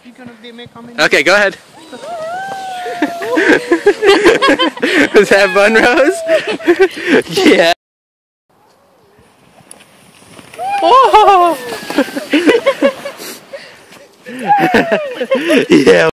Okay, go ahead. Was that fun, Rose? Yeah. Oh! Yeah.